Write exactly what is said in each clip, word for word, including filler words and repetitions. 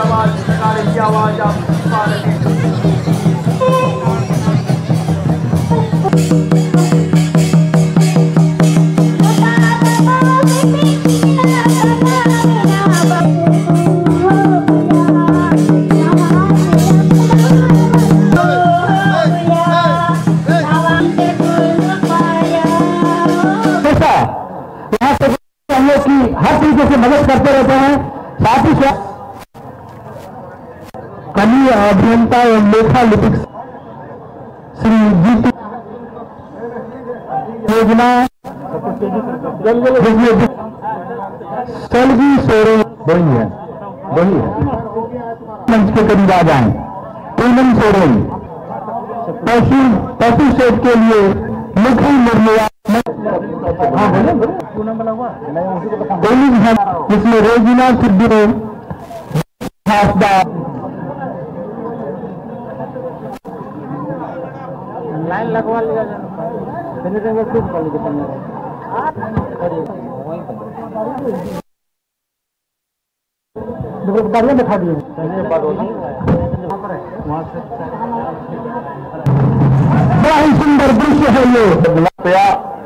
आवाज नगाड़े की आवाज आप पा रहे हैं। हर तरीके से मदद करते रहते हैं। साथ ही साथ कवि अभियंता एवं लेखा लिपिक श्री जी योजना सलगी सोरेन वही है वही है मंच के करीब आ जाए। पूनम सोरेन पशु पशु सेठ के लिए मुख्य निर्णय जिसमें रोजीना सिद्धू लाइन लगवा लिया बढ़िया दिखा दिए। बड़ा ही सुंदर दृश्य है ये।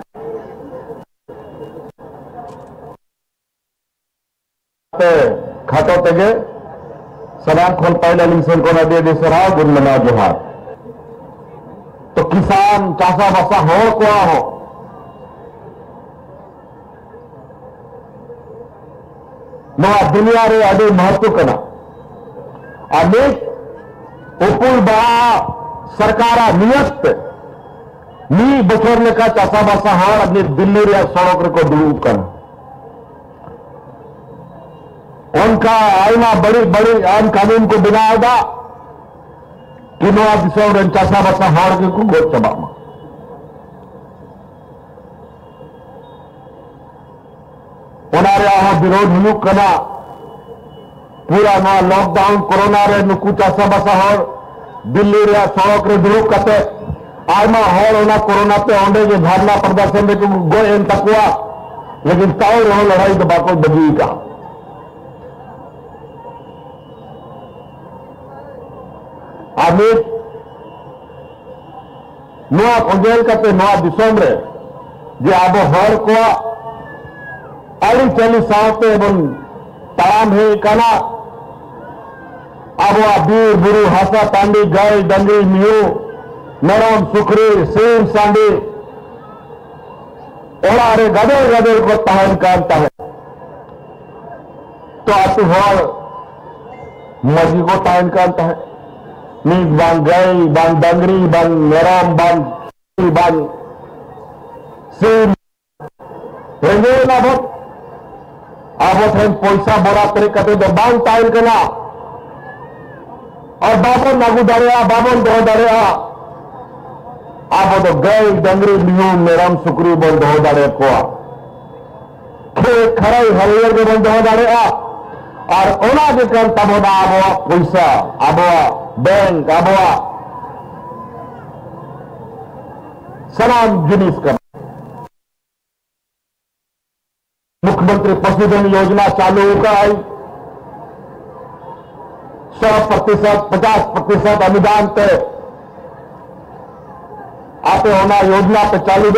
खातो तेगे सलाम खोल पहले लिंसन को नदी दिसरा गुरमना जोहार तो किसान चासा बसा हो को हो नवा दुनिया रे अभी महत्व करना अनेक उपुल बड़ा सरकारा नियत नी बचोरने का चासा बसा हार अपनी दिल्ली रे सड़क को दूर करना उनका आईना बड़ी बड़ी आइन कानून को बनाएगा कि नवा दिसों चासा बसा हार के को गोद चबा उनारे आह विरोध हुई कना पूरा नवा लॉकडाउन कोरोना रे नुकु चासा बसा हार दिल्ली रे सड़क रे दुरुक कते आयमा हर ओना कोरोना पे ओंडे के धरना प्रदर्शन रे को गो एन तकुआ लेकिन ताऊ रहो लड़ाई तो बाको बगी का आमिर नवा खोजेल करते नवा दिसोम रे जे आबो हर को अली चली सावते बन ताम है कना आबो बीर बुरु हासा तांडी गाय डंगी मियो नरम सुखरी सीम सांडी ओला रे गदे गदे को तहन करता है तो आतु हर मजी को तहन करता है नीक बांग गई बांग डंगरी बांग नरम बांग बांग सीम रेंगे ना बहुत आबो थे पैसा बड़ा करे कते दो बांग टाइम करना और बाबो नागू दरिया बाबो दो दरिया आबो तो गई डंगरी लियो नरम सुकरी बंद हो दरे को खे खराई हरियर के बंद हो दरे आ और ओना के कर तब आबो पैसा आबो बैंक आबो सलाम जिनिस कर मुख्यमंत्री पशुधन योजना चालू होकर आई सौ प्रतिशत पचास प्रतिशत अनुदान पे आते होना योजना पे चालू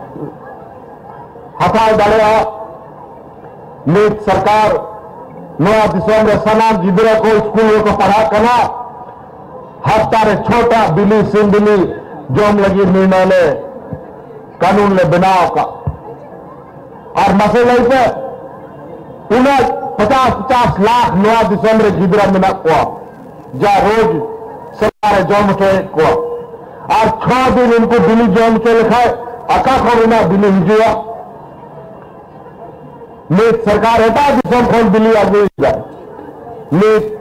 हथा डाले नीत सरकार नया दिशा में सनाम जिधर को स्कूलों को पढ़ा करना हर तारे छोटा बिली सिंधली जोम लगी निर्णय ले कानून ले बनाव का और मसले पे उन्हें पचास पचास लाख नया दिशा में जिधर मिला को जा रोज सरकार जोम के को और छह दिन उनको दिल्ली जोम के लिखा अका को बिना दिल्ली हिजुआ नीत सरकार होता दिशा खोल दिल्ली आगे जाए नीत